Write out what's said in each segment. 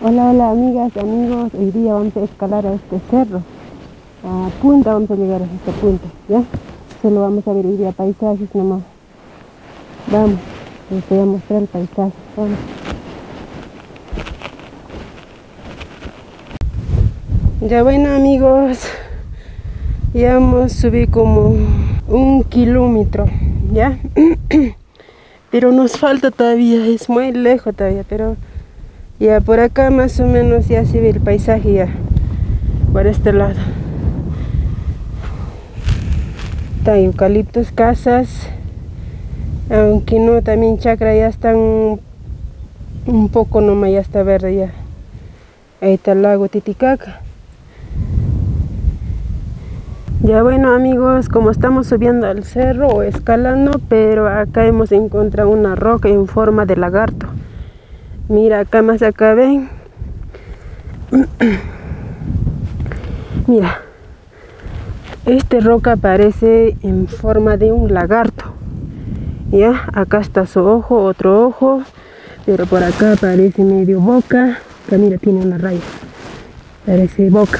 Hola, hola amigas, amigos, hoy día vamos a escalar a este cerro, a punta, vamos a llegar a esta punta, ¿ya? Solo vamos a ver hoy día paisajes nomás. Vamos, les voy a mostrar el paisaje, vamos. Ya bueno amigos, ya hemos subido como 1 kilómetro, ¿ya? Pero nos falta todavía, es muy lejos todavía, pero ya por acá más o menos ya se ve el paisaje ya, por este lado. Está eucaliptos, casas, aunque no, también chacra ya están un poco nomás, ya está verde ya. Ahí está el lago Titicaca. Ya bueno amigos, como estamos subiendo al cerro o escalando, pero acá hemos encontrado una roca en forma de lagarto. Mira, acá más acá ven. Mira, esta roca parece en forma de un lagarto. Ya, acá está su ojo, otro ojo, pero por acá parece medio boca. Acá mira, tiene una raya, parece boca.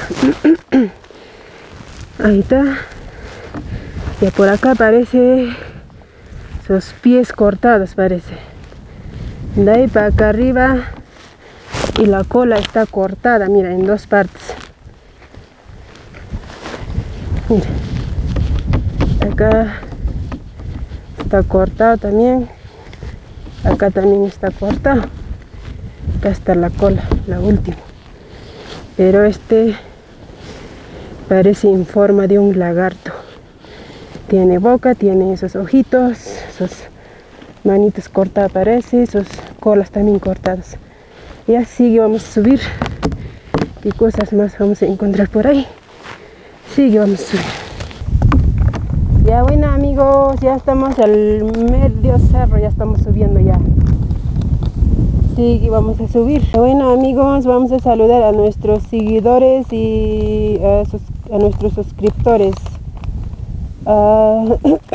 Ahí está. Ya por acá parece sus pies cortados, parece. De ahí para acá arriba, y la cola está cortada, mira, en dos partes. Mira, acá está cortado también, acá también está cortado. Acá está la cola, la última, pero este parece en forma de un lagarto. Tiene boca, tiene esos ojitos, sus manitos cortadas parece, sus colas también cortadas. Y así vamos a subir. ¿Qué cosas más vamos a encontrar por ahí? Sigue, vamos a subir. Ya bueno amigos, ya estamos al medio cerro, ya estamos subiendo ya. Sigue, vamos a subir. Bueno amigos, vamos a saludar a nuestros seguidores y a nuestros suscriptores. A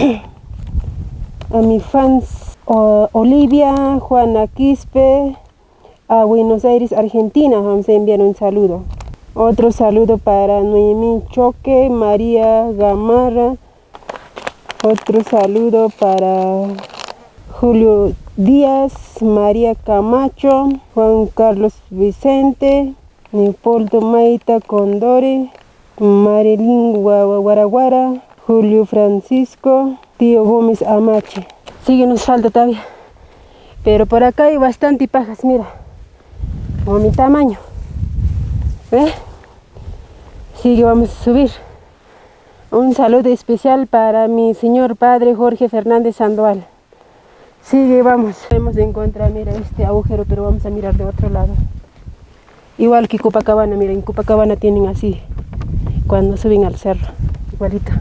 mis fans, Olivia, Juana Quispe, a Buenos Aires, Argentina, vamos a enviar un saludo. Otro saludo para Noemí Choque, María Gamarra. Otro saludo para Julio Díaz, María Camacho, Juan Carlos Vicente, Leopoldo Maita Condore, Marilyn Guaraguara, Julio Francisco, Tío Gómez Amache. Sigue, nos falta todavía, pero por acá hay bastante pajas, mira, como mi tamaño. ¿Ve? Sigue, vamos a subir. Un saludo especial para mi señor padre Jorge Fernández Sandoval. Sigue, vamos. Hemos de encontrar, mira, este agujero, pero vamos a mirar de otro lado. Igual que Copacabana, mira, en Copacabana tienen así, cuando suben al cerro, igualito.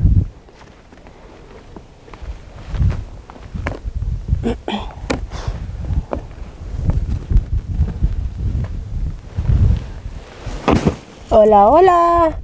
Hola, hola.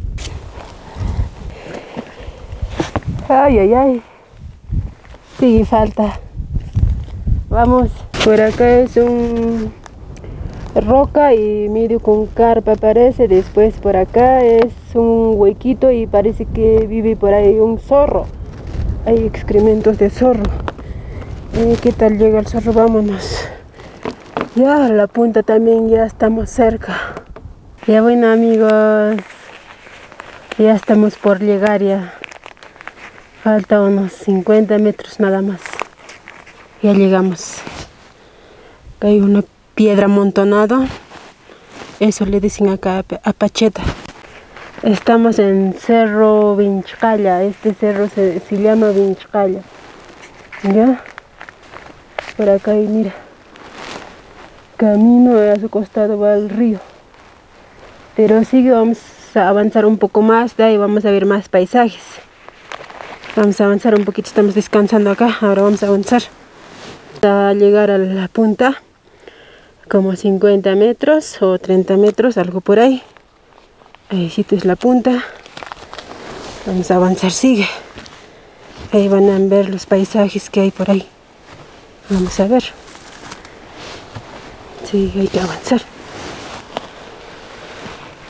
Ay, ay, ay. Sí, falta. Vamos. Por acá es un roca y medio con carpa parece. Después por acá es un huequito y parece que vive por ahí un zorro. Hay excrementos de zorro. ¿Qué tal llega el zorro? Vámonos. Ya a la punta también ya estamos cerca. Ya bueno amigos, ya estamos por llegar ya. Falta unos 50 metros nada más. Ya llegamos. Acá hay una piedra amontonada. Eso le dicen acá a Pacheta. Estamos en Cerro Vinchcaya. Este cerro se llama Vinchcaya. ¿Ya? Por acá hay, mira, camino, a su costado va el río. Pero sigue, vamos a avanzar un poco más, de ahí vamos a ver más paisajes. Vamos a avanzar un poquito, estamos descansando acá, ahora vamos a avanzar. Hasta llegar a la punta, como 50 metros o 30 metros, algo por ahí. Ahí sí es la punta. Vamos a avanzar, sigue. Ahí van a ver los paisajes que hay por ahí. Vamos a ver. Sí, hay que avanzar.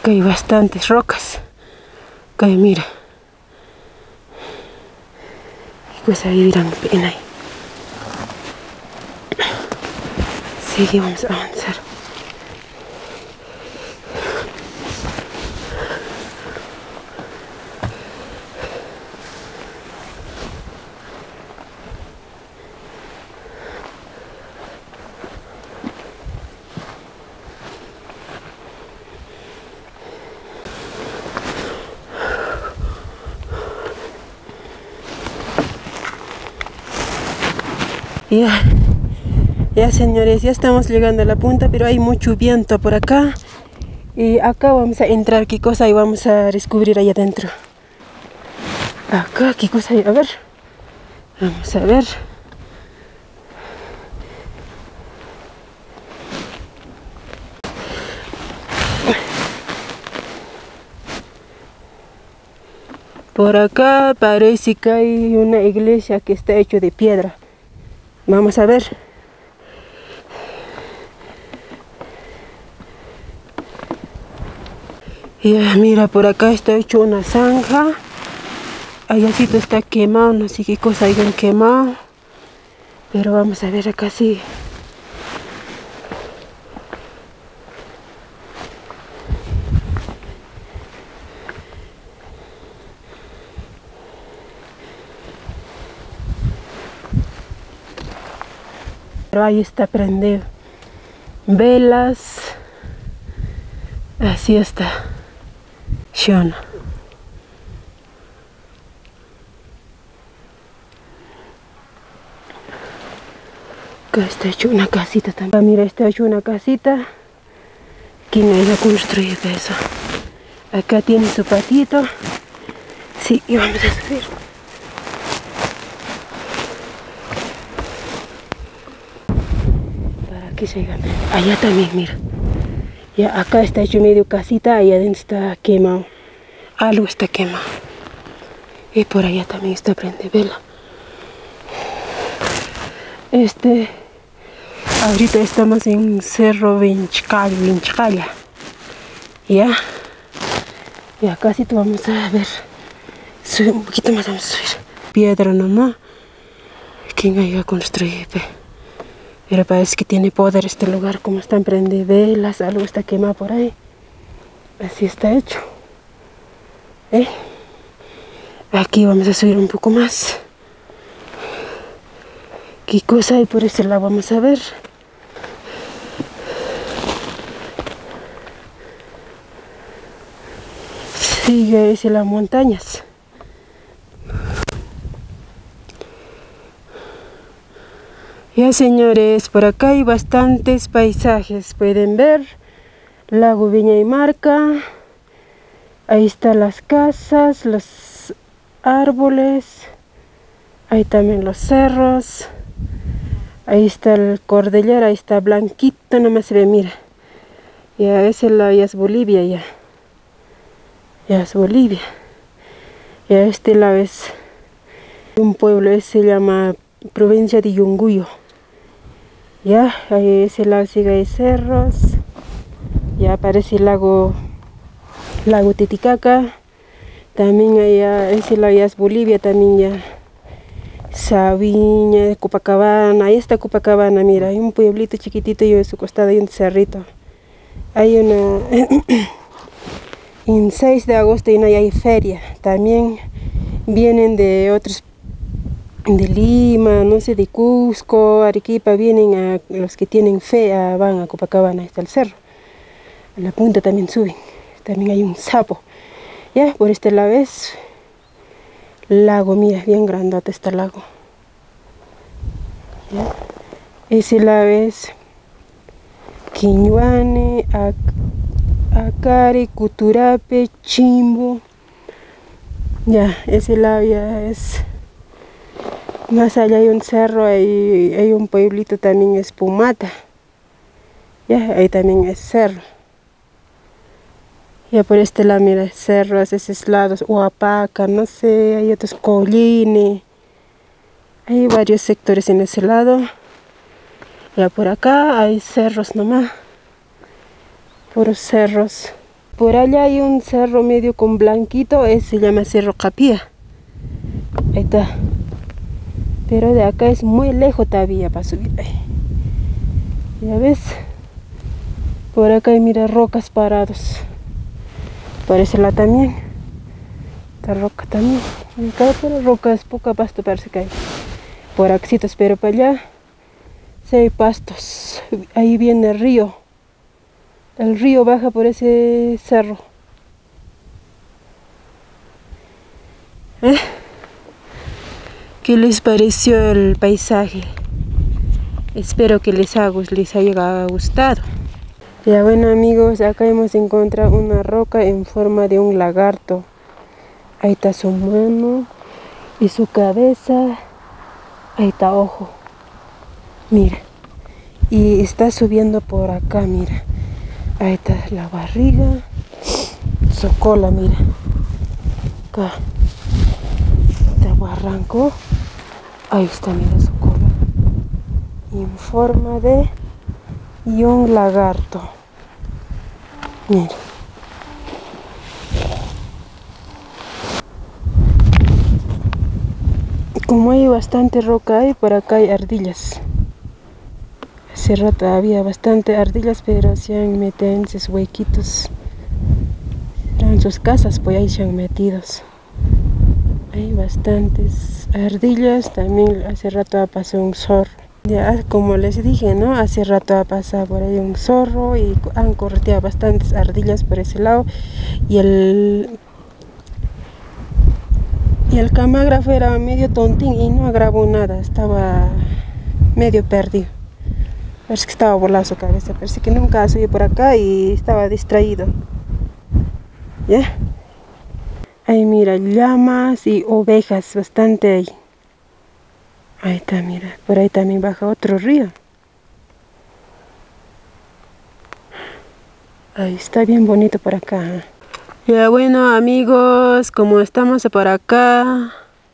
Acá hay bastantes rocas. Acá mira. Pues ahí dirán en ahí. Sí, vamos a avanzar. Ya señores, ya estamos llegando a la punta, pero hay mucho viento por acá. Y acá vamos a entrar, qué cosa y vamos a descubrir allá adentro. Acá, qué cosa hay, a ver. Vamos a ver. Por acá parece que hay una iglesia que está hecha de piedra. Vamos a ver. Ya, mira, por acá está hecho una zanja. Allácito está quemado, no sé qué cosa hayan quemado. Pero vamos a ver acá sí. Pero ahí está prendido. Velas. Así está. Shona. Acá está hecho una casita también. Mira, está hecho una casita. ¿Quién haya construido eso? Acá tiene su patito. Sí, y vamos a subir. Para que llegan. Allá también, mira. Ya acá está hecho medio casita, allá adentro está quemado. Algo está quemado. Y por allá también está prende vela. Ahorita estamos en Cerro Vinchcaya. Ya. Y acá sí vamos a ver. Subir un poquito más, vamos a subir. Piedra nomás. ¿Quién haya construido? Pero parece que tiene poder este lugar, como están prende velas, algo está quemado por ahí. Así está hecho. Aquí vamos a subir un poco más. ¿Qué cosa hay por ese lado? Vamos a ver. Sigue hacia las montañas. Ya señores, por acá hay bastantes paisajes. Pueden ver lago Viña y Marca. Ahí están las casas, los árboles. Ahí también los cerros. Ahí está el cordillera, ahí está blanquito, nomás se ve, mira. Ya ese lado ya es Bolivia ya. Ya es Bolivia. Ya este lado es un pueblo, ese se llama provincia de Yunguyo. Ya, ahí ese lado sigue hay cerros. Ya aparece el lago Titicaca. También allá, ese lado ya es Bolivia, también ya. Sabiña, Copacabana, ahí está Copacabana, mira, hay un pueblito chiquitito y a su costado hay un cerrito. Hay una, en 6 de agosto hay feria, también vienen de otros, de Lima, no sé, de Cusco, Arequipa, vienen a los que tienen fe, van a Copacabana, ahí está el cerro. A la punta también suben, también hay un sapo. Ya, por este lado es lago, mira, bien grandote este lago. ¿Ya? Ese lado es Quiñuane, Acare, Cuturape, Chimbo. Ya, ese lado ya es. Más allá hay un cerro, hay un pueblito también, es Pumata. Ya, ahí también es cerro. Ya por este lado, mira, cerros, esos lados, Huapaca, no sé, hay otros Colline. Hay varios sectores en ese lado. Ya por acá hay cerros nomás. Puros cerros. Por allá hay un cerro medio con blanquito, se llama Cerro Capía. Ahí está. Pero de acá es muy lejos todavía para subir. Ya ves. Por acá hay, mira, rocas parados. Por ese lado también. Esta roca también. Acá pero roca es poca pasto, parece que hay. Por axitos, pero para allá sí hay pastos. Ahí viene el río. El río baja por ese cerro. ¿Qué les pareció el paisaje? Espero que les haya gustado. Ya bueno amigos, acá hemos encontrado una roca en forma de un lagarto. Ahí está su mano y su cabeza. Ahí está ojo. Mira. Y está subiendo por acá, mira. Ahí está la barriga. Su cola, mira. Acá. Este barranco. Ahí está, mira su cola. En forma de un lagarto. Mira. Como hay bastante roca ahí, por acá hay ardillas. Hace rato había bastante ardillas, pero se han metido en sus huequitos. En sus casas, pues ahí se han metido. Hay bastantes ardillas. También hace rato ha pasado un zorro. Ya, como les dije, ¿no? Hace rato ha pasado por ahí un zorro y han correteado bastantes ardillas por ese lado. Y el camarógrafo era medio tontín y no grabó nada. Estaba medio perdido. Parece que estaba volando su cabeza. Parece que nunca ha subido por acá y estaba distraído. ¿Ya? Ahí mira, llamas y ovejas, bastante ahí. Ahí está, mira. Por ahí también baja otro río. Ahí está bien bonito por acá. Ya bueno amigos, como estamos por acá.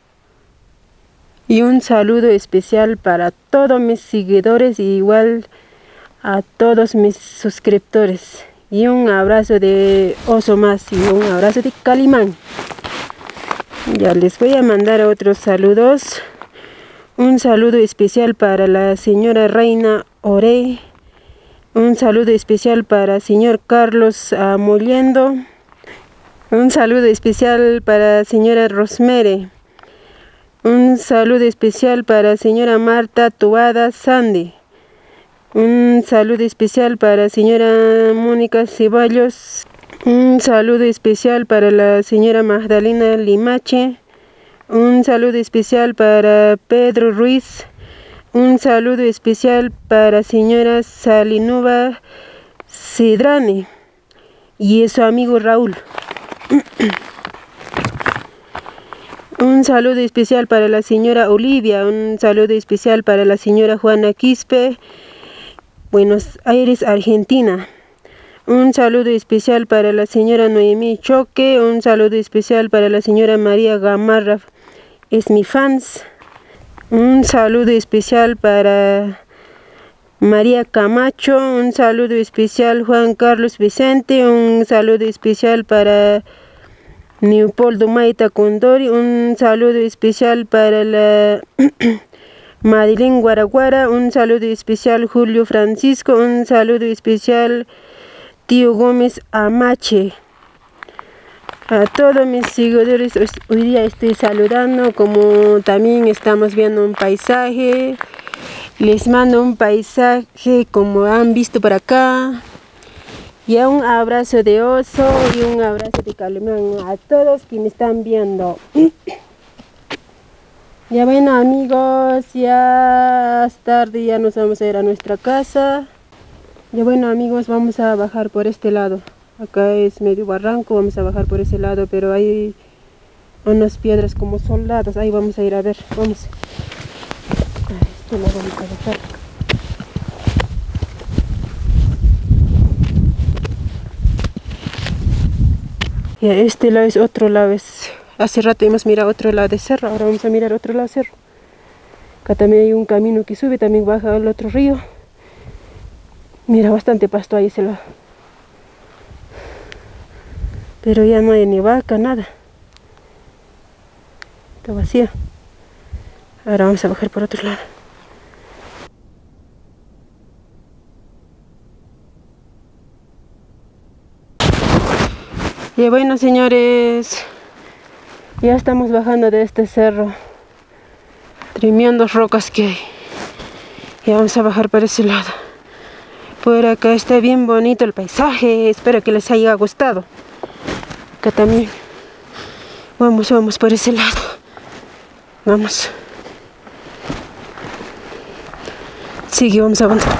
Y un saludo especial para todos mis seguidores y igual a todos mis suscriptores. Y un abrazo de oso más y un abrazo de Calimán. Ya les voy a mandar otros saludos. Un saludo especial para la señora Reina Orey. Un saludo especial para el señor Carlos Mollendo. Un saludo especial para la señora Rosemary. Un saludo especial para la señora Marta Tuada Sandy. Un saludo especial para la señora Mónica Ceballos. Un saludo especial para la señora Magdalena Limache. Un saludo especial para Pedro Ruiz. Un saludo especial para la señora Salinuba Cedrane y su amigo Raúl. Un saludo especial para la señora Olivia. Un saludo especial para la señora Juana Quispe, Buenos Aires, Argentina. Un saludo especial para la señora Noemí Choque. Un saludo especial para la señora María Gamarra, es mi fans. Un saludo especial para María Camacho. Un saludo especial Juan Carlos Vicente. Un saludo especial para Leopoldo Maita Condori. Un saludo especial para la Madeleine Guaraguara. Un saludo especial Julio Francisco. Un saludo especial Tío Gómez Amache. A todos mis seguidores hoy día estoy saludando, como también estamos viendo un paisaje. Les mando un paisaje como han visto por acá. Y un abrazo de oso y un abrazo de Calimán a todos que me están viendo. Ya bueno amigos, ya es tarde, ya nos vamos a ir a nuestra casa. Ya bueno amigos, vamos a bajar por este lado. Acá es medio barranco, vamos a bajar por ese lado, pero hay unas piedras como soldados. Ahí vamos a ir a ver, vamos. Esto lo vamos a dejar. Y este lado es otro lado. Hace rato hemos mirado otro lado de cerro, ahora vamos a mirar otro lado de cerro. Acá también hay un camino que sube, también baja al otro río. Mira, bastante pasto ahí ese lado. Pero ya no hay ni vaca, nada. Está vacío. Ahora vamos a bajar por otro lado. Y bueno, señores, ya estamos bajando de este cerro. Tremendas rocas que hay. Y vamos a bajar para ese lado. Por acá está bien bonito el paisaje. Espero que les haya gustado. Acá también. Vamos por ese lado. Vamos. Sigue, vamos a avanzar.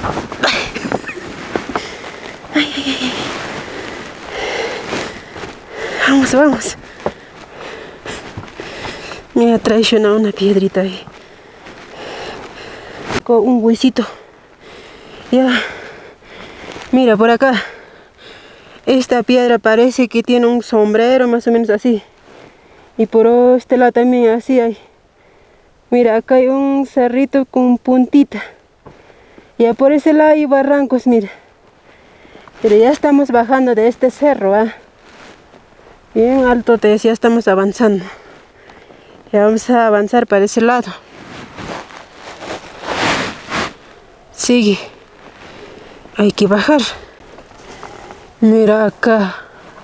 Vamos. Me ha traicionado una piedrita ahí. Con un huesito. Ya. Mira, por acá. Esta piedra parece que tiene un sombrero, más o menos así. Y por este lado también así hay. Mira, acá hay un cerrito con puntita. Ya por ese lado hay barrancos, mira. Pero ya estamos bajando de este cerro, bien alto, te decía, estamos avanzando. Ya vamos a avanzar para ese lado. Sigue. Hay que bajar. Mira acá.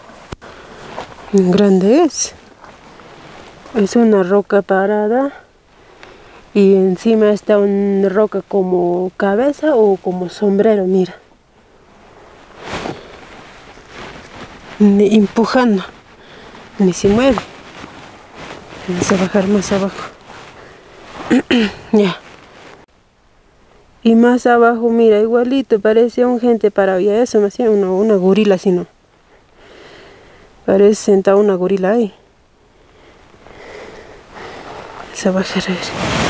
Grande es. Es una roca parada. Y encima está una roca como cabeza o como sombrero, mira. Ni empujando. Ni se mueve. Vamos a bajar más abajo. Ya. Y más abajo, mira, igualito, parece un gente parado. Y eso me hacía una gorila, si no. Parece sentada una gorila ahí. Vamos a bajar a ver.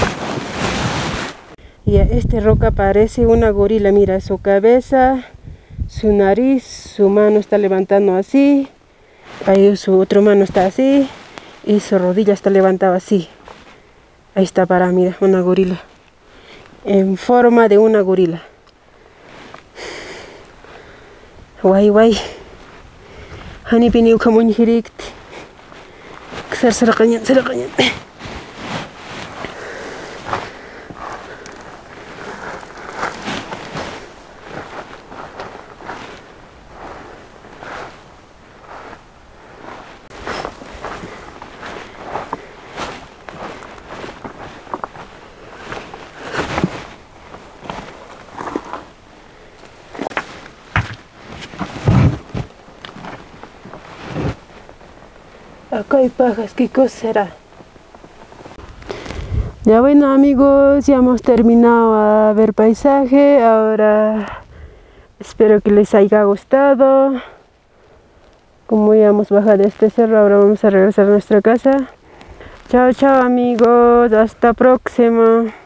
Y esta roca parece una gorila, mira, su cabeza, su nariz, su mano está levantando así. Ahí su otra mano está así. Y su rodilla está levantada así. Ahí está parada, mira, una gorila. En forma de una gorila. Guay. Hani pini ukamun hirikti. Serakañan. Acá hay pajas, ¿qué cosa será? Ya bueno, amigos, ya hemos terminado a ver paisaje. Ahora espero que les haya gustado. Como ya hemos bajado de este cerro, ahora vamos a regresar a nuestra casa. Chao, amigos, hasta próxima.